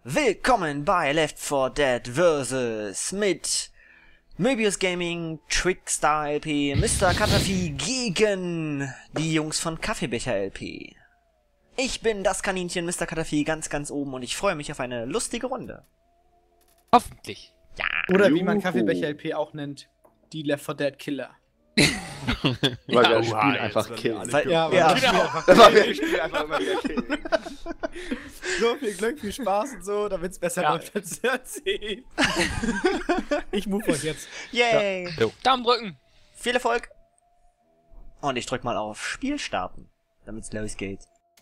Willkommen bei Left 4 Dead vs. mit Möbius Gaming, Trickstar LP, Mr. Katafi gegen die Jungs von Kaffeebecher LP. Ich bin das Kaninchen Mr. Katafi ganz oben und ich freue mich auf eine lustige Runde. Hoffentlich. Ja. Oder wie man Kaffeebecher LP auch nennt, die Left 4 Dead Killer. Weil wir das Spiel einfach killen. Ja, Wir spielen einfach immer wieder killen. So viel Glück, viel Spaß und so, damit es besser läuft als zu erzählen. Ich move euch jetzt. Yay! Ja. Daumen drücken! Viel Erfolg! Und ich drück mal auf Spiel starten, damit es losgeht.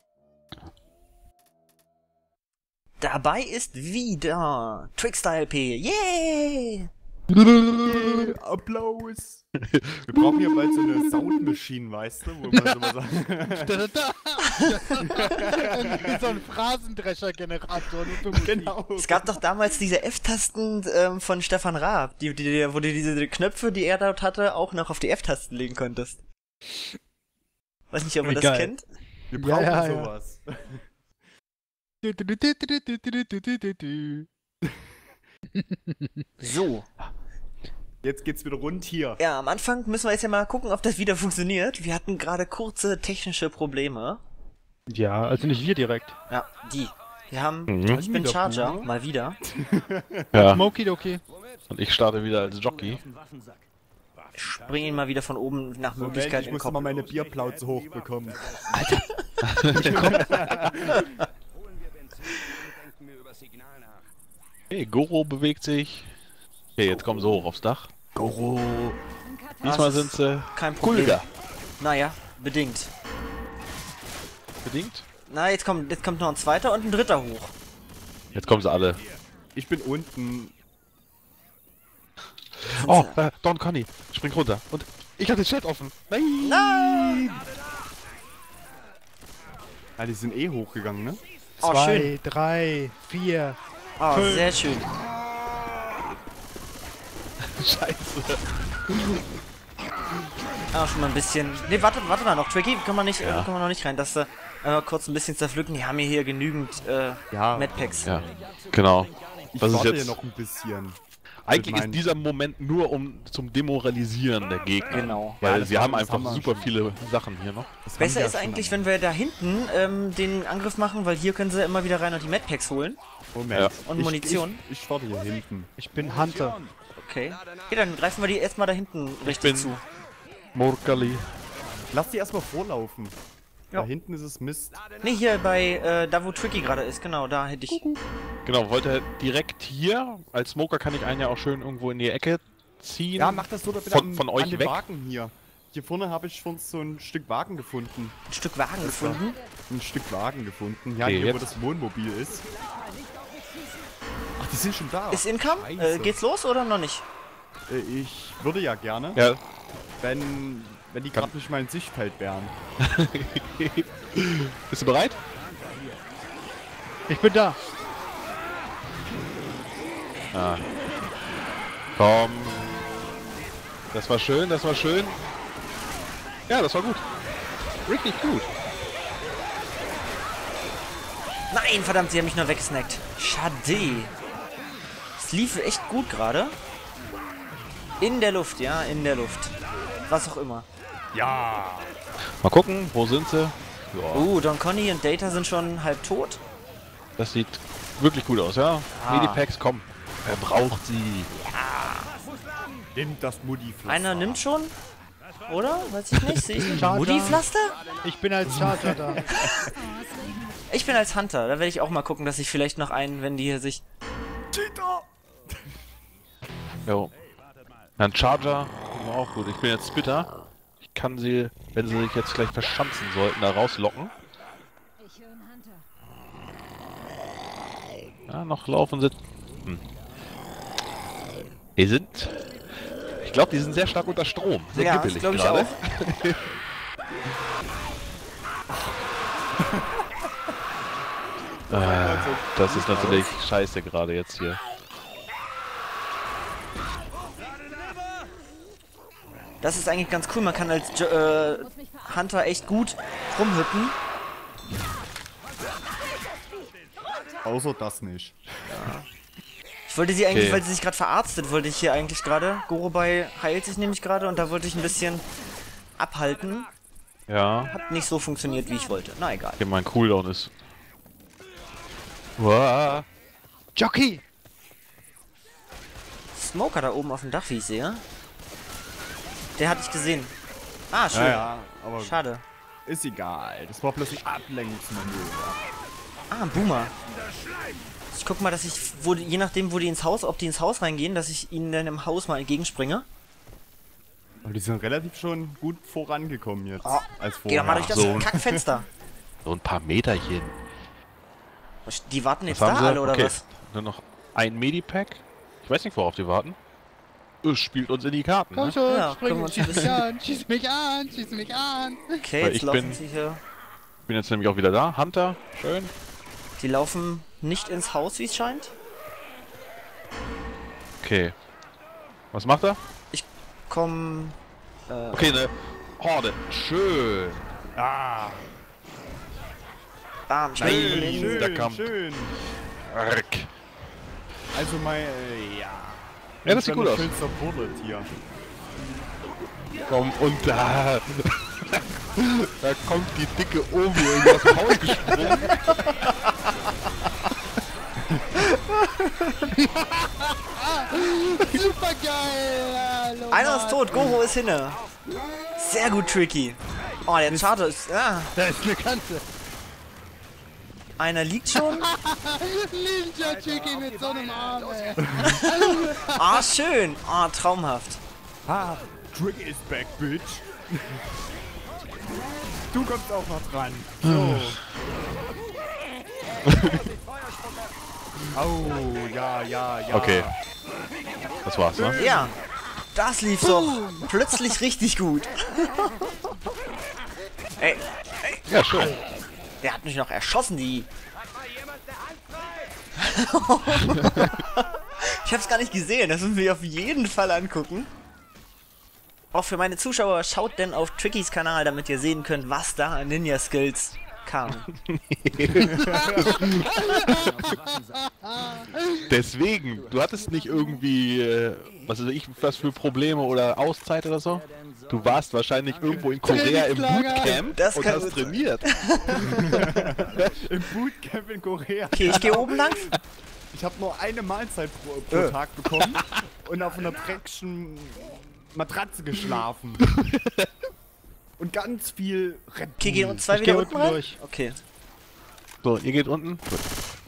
Dabei ist wieder Trickstar LP. Yay! Applaus! Wir brauchen hier bald so eine Soundmaschine, weißt du? Wo man so mal so ein Phrasendrescher-Generator. Genau. Es gab doch damals diese F-Tasten von Stefan Raab, wo du diese Knöpfe, die er dort hatte, auch noch auf die F-Tasten legen konntest. Weiß nicht, ob ihr das kennt. Wir brauchen Ja. sowas. So. Jetzt geht's wieder rund hier. Ja, am Anfang müssen wir jetzt ja mal gucken, ob das wieder funktioniert. Wir hatten gerade kurze technische Probleme. Ja, also nicht wir direkt. Ja, die. Wir haben, Mhm. ich bin Charger, mal wieder. Ja, Smoky-Doki. und ich starte wieder als Jockey. Ich springe mal wieder von oben nach Moment, Möglichkeit ich in den muss Kopf. mal meine Bierplauze hochbekommen. Hey, Goro bewegt sich. Okay, jetzt kommen sie hoch aufs Dach. Goro. Diesmal sind sie Kein Problem. Kulga. Naja, bedingt. Bedingt. Na, jetzt kommt noch ein zweiter und ein dritter hoch. Jetzt kommen sie alle. Ich bin unten. Oh, Don Conny. Spring runter. Und ich hatte den Chat offen. Nein. Nein! Ah, die sind eh hochgegangen, ne? Oh, 2, schön. 3, 4. Oh, sehr schön. Scheiße. Ah, schon mal ein bisschen... Ne, warte mal noch. Tricky, können wir noch nicht rein. Dass kurz ein bisschen zerpflücken. Die haben hier genügend Ja. Medpacks. Ja, genau. Ich Das ist warte jetzt- hier noch ein bisschen. Eigentlich Mit ist dieser Moment nur zum Demoralisieren der Gegner. Genau. Weil Ja, das sie haben das einfach haben wir super schon. viele Sachen hier noch. Das haben Besser wir ist schon eigentlich, am- wenn wir da hinten den Angriff machen, weil hier können sie immer wieder rein und die Medpacks holen. Moment. Ja. Und Munition. Ich warte hier hinten. Ich bin Hunter. Okay. Okay, dann greifen wir die erstmal da hinten richtig bin- zu. Morkali. Lass die erstmal vorlaufen. Ja. Da hinten ist es Mist. Ne, hier bei, da wo Tricky gerade ist, genau, da hätte ich... Genau, wollte direkt hier. Als Smoker kann ich einen ja auch schön irgendwo in die Ecke ziehen. Ja, mach das so, da bitte Von euch an den weg. Wagen hier. Hier vorne habe ich schon so ein Stück Wagen gefunden. Ein Stück Wagen gefunden. Ein Stück Wagen gefunden. Ja, Okay, hier, wo jetzt- das Wohnmobil ist. Ach, die sind schon da. Ist Income? Scheiße. Geht's los oder noch nicht? Ich würde ja gerne, Ja, wenn die gerade nicht mal in Sichtfeld wären. bist du bereit? Ich bin da. Ah. Komm. Das war schön, das war schön. Ja, das war gut. Richtig gut. Nein, verdammt, sie haben mich nur weggesnackt. Schade. Es lief echt gut gerade. In der Luft, ja, in der Luft. Was auch immer. Ja! Mal gucken, wo sind sie? Ja, Don Conny und Data sind schon halb tot. das sieht wirklich gut aus, ja? Ah. Medipacks, komm. Wer braucht sie? Nimm das Mutti-Pflaster. Einer nimmt schon. Oder? Weiß ich nicht. Sehe ich nicht. Charger. Mutti-Pflaster? Ich bin als Charger da. Ich bin als Hunter. Da werde ich auch mal gucken, dass ich vielleicht noch einen, wenn die hier sich... Cheater! Jo. Ein Charger, war auch gut. Ich bin jetzt Spitter. Ich kann sie, wenn sie sich jetzt gleich verschanzen sollten, da rauslocken. Ich höre einen Hunter. Ja, noch laufen sie. Die sind... Ich glaube, die sind sehr stark unter Strom. Sehr Ja, das gibbelig glaube ich gerade. auch. Das ist natürlich scheiße gerade jetzt hier. Das ist eigentlich ganz cool. Man kann als Hunter echt gut rumhüppen. Außer das nicht. Ich wollte sie eigentlich, Okay. weil sie sich gerade verarztet, wollte ich hier eigentlich gerade. Gorobei heilt sich nämlich gerade und da wollte ich ein bisschen abhalten. Ja. Hat nicht so funktioniert, wie ich wollte. Na egal. Hier mein Cooldown ist. Wow. Jockey! Smoker da oben auf dem Dach, wie ich sehe. Der hatte ich gesehen. Ah, schön. Ja, aber Schade. ist egal. Das war bloß ein Ablenkungsmanöver. Ah, ein Boomer. Ich guck mal, dass ich, je nachdem, wo die ins Haus, ob die ins Haus reingehen, dass ich ihnen dann im Haus mal entgegenspringe. Und die sind relativ schon gut vorangekommen jetzt. Oh, als Geh doch mal durch vorher. das so. Kackfenster. So ein paar Meterchen. Die warten jetzt Was da haben sie? alle, oder Okay. was? Nur noch ein Medipack. Ich weiß nicht, worauf die warten. Es spielt uns in die Karten, Komm ne? schon, Ja, können wir spring, uns schieß ein mich bisschen- an, schieß mich an, schieß mich an. Okay, Weil jetzt ich laufen bin- sie hier. Ich bin jetzt nämlich auch wieder da. Hunter, schön. Die laufen nicht ins Haus, wie es scheint. Okay. Was macht er? Komm. Okay, ne Horde. Schön. Bam, ich Nein. bin Schön, Da kommt- schön. Arg. Also mein, ja. Ja, das sieht gut aus. Schönster Bullet hier. Komm, und da. Da kommt die dicke Omi irgendwie aus dem Haus gesprungen. Super geil! Hallo, Einer ist Mann. tot, Goro ist hinne. Sehr gut, Tricky. Oh, der Charter ist. Ah, Da ist eine Kante. einer liegt schon. Ninja Chicky mit so einem Arm, ey. Ah, schön. Ah, traumhaft. Ha, Trick is back, bitch. Du kommst auch noch dran. So. Oh, ja, ja, ja. Okay. Das war's, ne? Ja, das lief doch plötzlich richtig gut. Ey, Ja, schön. der hat mich noch erschossen, die. Ich hab's gar nicht gesehen, das müssen wir auf jeden Fall angucken. Auch für meine Zuschauer, schaut denn auf Trickys Kanal, damit ihr sehen könnt, was da an Ninja-Skills kam. Deswegen, du hattest nicht irgendwie, was weiß ich, was für Probleme oder Auszeit oder so? Du warst wahrscheinlich irgendwo in Korea im Bootcamp Das und kann hast gut sein. trainiert. Im Bootcamp in Korea. Okay, ich gehe oben lang. Ich habe nur eine Mahlzeit pro Tag bekommen und auf einer dreckigen Matratze geschlafen. Und ganz viel Red Okay, gehen uns zwei Ich wieder geh unten unten rein? durch. Okay. So, ihr geht unten. Gut.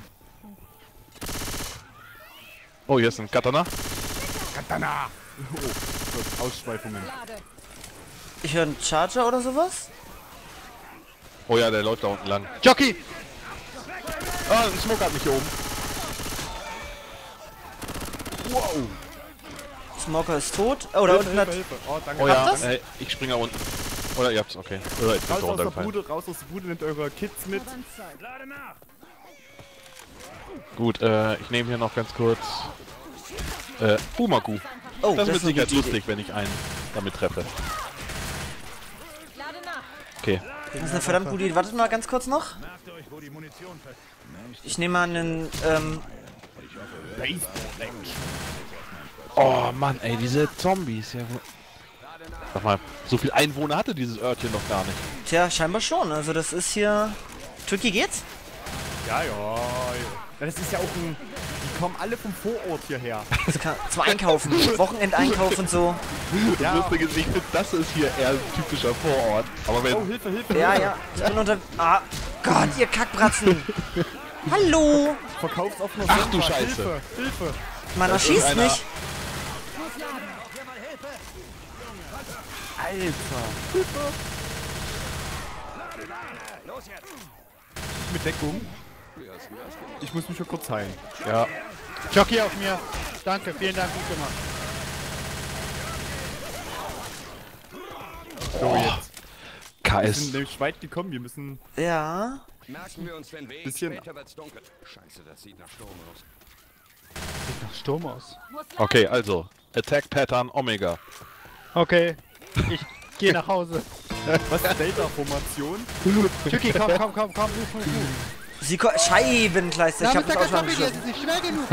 Oh, hier ist ein Katana. Katana. Oh, Gott, Ausschweifungen. Ich höre einen Charger oder sowas. Oh ja, der läuft da unten lang. Jockey! Ah, ein Smoke hat mich hier oben. Wow. Smoker ist tot. Oh, da unten hat... Hilfe. Oh, danke. Oh ja, das? ich springe da unten. Oder ihr habt's, okay. Oder ich bin Raus da aus der runtergefallen. Bude, raus aus der Bude, nehmt eure Kids mit. Gut, ich nehme hier noch ganz kurz Fumaku. Oh, Das wird ist eine sicher gute Idee. lustig, wenn ich einen damit treffe. Lade nach. Okay. Das ist eine verdammt gute Idee. Wartet mal ganz kurz noch. Ich nehme mal einen, Oh Mann, ey, diese Zombies. Ja. Sag mal, so viel Einwohner hatte dieses Örtchen noch gar nicht. Tja, scheinbar schon. Also das ist hier... Tricky geht's? Ja, ja. Das ist ja auch ein... Die kommen alle vom Vorort hierher. Das kann, zum Einkaufen. Wochenendeinkauf und so. Das Lustige ist, ich finde, das ist hier eher ein typischer Vorort. Aber wenn... Oh, Hilfe, Hilfe. Ja, Hilfe. ja. Ich bin unter... Ah, Gott, ihr Kackbratzen. Hallo. Verkauf's auf einer Ach du Sonntag. Scheiße. Hilfe, Hilfe. Man ist erschießt einer- mich. Alter. Mit Deckung. Ich muss mich schon kurz heilen. Ja. Jockey auf mir. Danke, vielen Dank, gut gemacht. So, jetzt. Wir sind KS. nämlich weit gekommen. Wir müssen... Ja. Merken wir uns den Weg, Bisschen- später wird's dunkel. Scheiße, das sieht nach Sturm aus. Sieht nach Sturm aus. Okay, also. Attack Pattern Omega. Okay, ich gehe nach Hause. Was ist Delta-Formation? Jockey, komm, ruf. Scheibenkleister, ich Na, hab mit das der Auto Kartoffel, angeschlossen. jetzt ist nicht schnell genug.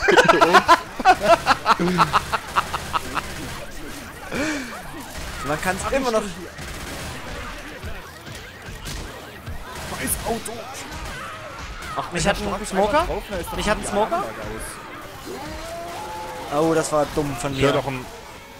Man kann es immer noch... Scheiß Auto. Ach, mich hat ein Smoker? Mich hat ein Smoker? Oh, das war dumm von Ich höre mir. doch ein...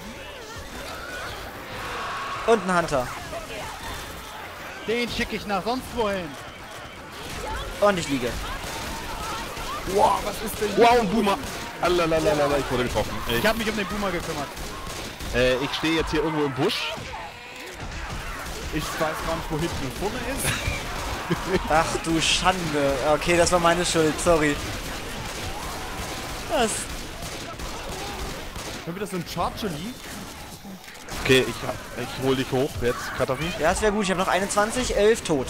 Und ein Hunter. Den schicke ich nach sonst wohin. Und ich liege. Wow, was ist denn Wow, ein Boomer! Allalalala, ich wurde getroffen. Ich habe mich um den Boomer gekümmert. Ich stehe jetzt hier irgendwo im Busch. Ich weiß gar nicht, wo hinten und vorne ist. Ach du Schande. Okay, das war meine Schuld, sorry. Das... Haben wir das so ein Charger-Lee? Okay, ich hol dich hoch jetzt, Katafi. Ja, das wäre gut. Ich habe noch 21, 11 tot.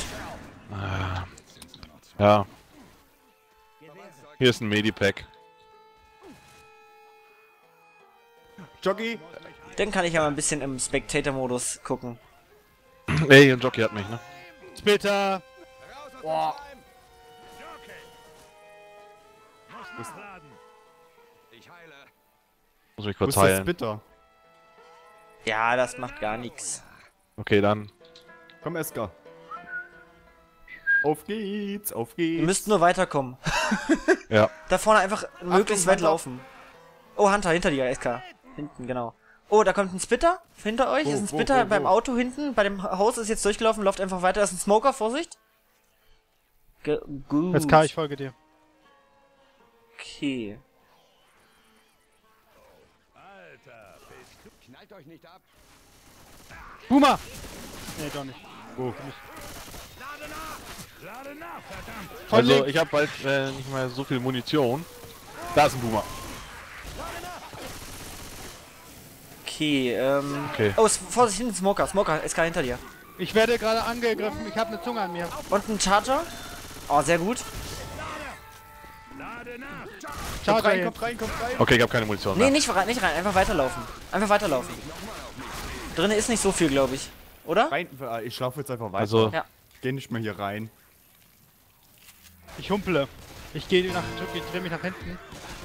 Ja. Hier ist ein Medipack. Jockey? Dann kann ich ja mal ein bisschen im Spectator-Modus gucken. Ey, ein Jockey hat mich, ne? Splitter. Ich heile. Muss mich Wo kurz ist der heilen. Spitter? Ja, das macht gar nichts. Okay, dann. Komm, Esker. Auf geht's, auf geht's. Ihr müsst nur weiterkommen. Ja. Da vorne einfach möglichst weit Hunter. laufen. Oh, Hunter, hinter dir, SK. Hinten, genau. Oh, da kommt ein Spitter. Hinter euch ist ein Spitter beim Auto hinten. Bei dem Haus ist jetzt durchgelaufen, läuft einfach weiter. Da ist ein Smoker, Vorsicht. Gut. Jetzt kann ich folge dir. Okay. Knallt euch nicht ab. Boomer! Nee, doch nicht. Also, ich habe bald nicht mehr so viel Munition. Da ist ein Boomer. Okay, Okay. Oh, Vorsicht, hinten Smoker. Smoker, SK hinter dir. Ich werde gerade angegriffen. Ich habe eine Zunge an mir. Und ein Charger. Oh, sehr gut. Ciao, Kommt rein, kommt rein, kommt rein. Okay, ich habe keine Munition Nee, mehr. nicht rein, einfach weiterlaufen. Einfach weiterlaufen. Drinnen ist nicht so viel, glaube ich. Oder? Rein, ich laufe jetzt einfach weiter. Also, Ja. Geh nicht mehr hier rein. Ich humpele. Ich gehe nach, ich drehe mich nach hinten.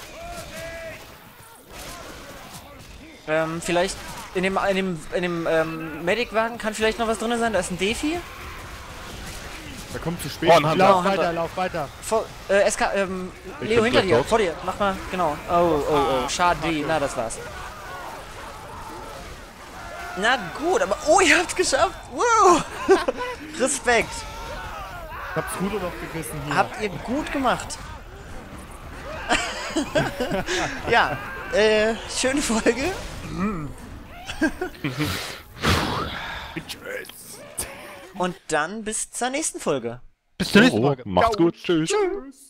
Vielleicht in dem Medic-Wagen kann vielleicht noch was drin sein. Da ist ein Defi. Da kommt zu spät. Oh, ein Hunter. Genau, Lauf weiter, Hunter. lauf weiter. SK, Leo bin hinter gleich dir, tot. vor dir, mach mal, genau. Oh, schade, na, das war's. Na gut, aber, oh, ihr habt's geschafft, wow! Respekt, Ich hab's Ruder doch gerissen hier. habt ihr gut gemacht. Ja, schöne Folge. Und dann bis zur nächsten Folge. Bis zur nächsten Folge. macht's gut. Tschüss. Tschüss.